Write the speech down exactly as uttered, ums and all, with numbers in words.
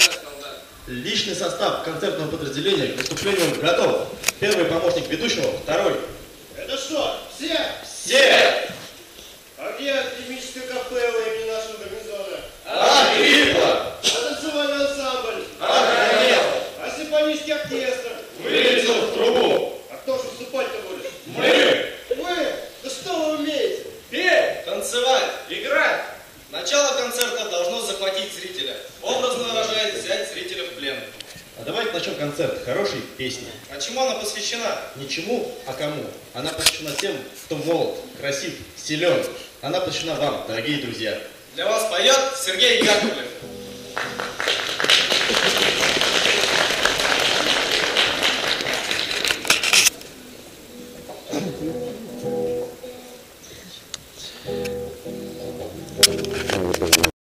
солдат. Личный состав концертного подразделения к выступлению готов. Первый помощник ведущего, второй. Это что, все? Все! А где академическое кафе во имени нашего гарнизона? Агриппа! А танцевальный ансамбль? Охранел! А симфонический оркестр? Вылетел в трубу! А кто же выступать-то будет? Мы! Вы? Да что вы умеете? Петь, танцевать, играть. Начало концерта должно захватить зрителя. Образно выражаясь, взять зрителя в плен. А давайте начнем концерт хорошей песни. А чему она посвящена? Не чему, а кому. Она посвящена тем, кто молод, красив, силен. Она посвящена вам, дорогие друзья. Для вас поет Сергей Яковлев.